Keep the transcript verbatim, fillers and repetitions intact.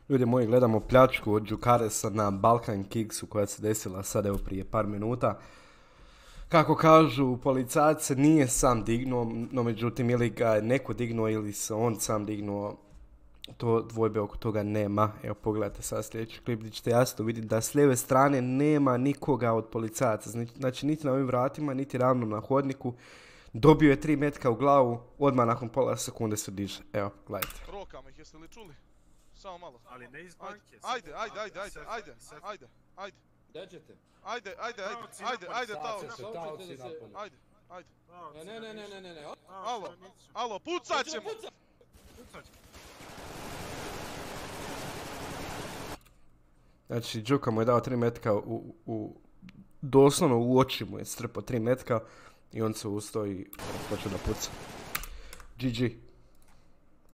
Ljudi moji, gledamo pljačku od Đukaresa na Balkan Kingsu koja se desila sad evo prije par minuta. Kako kažu, policajac se nije sam dignuo, no međutim ili ga je neko dignuo ili se on sam dignuo, to dvojbe oko toga nema. Evo pogledajte sad sljedeći klip gdje ćete jasno vidjeti da s lijeve strane nema nikoga od policajaca. Znači niti na ovim vratima, niti ravno na hodniku. Dobio je tri metka u glavu, odmah nakon pola sekunde se diže. Evo, gledajte. Rokam ih, jeste li čuli? Samo malo. Ali ne iz banke. Ajde, ajde, ajde, ajde, ajde, ajde, ajde. Gdje ćete? Ajde, ajde, ajde, ajde, ajde, taoci. Ajde, ajde. Ne, ne, ne, ne, ne, ne. Alo, alo, pucat ćemo! Znači, Đuka mu je dao tri metka u, u, doslovno u oči mu je strpao tri metka i on se ustao i počeo da puca. G G.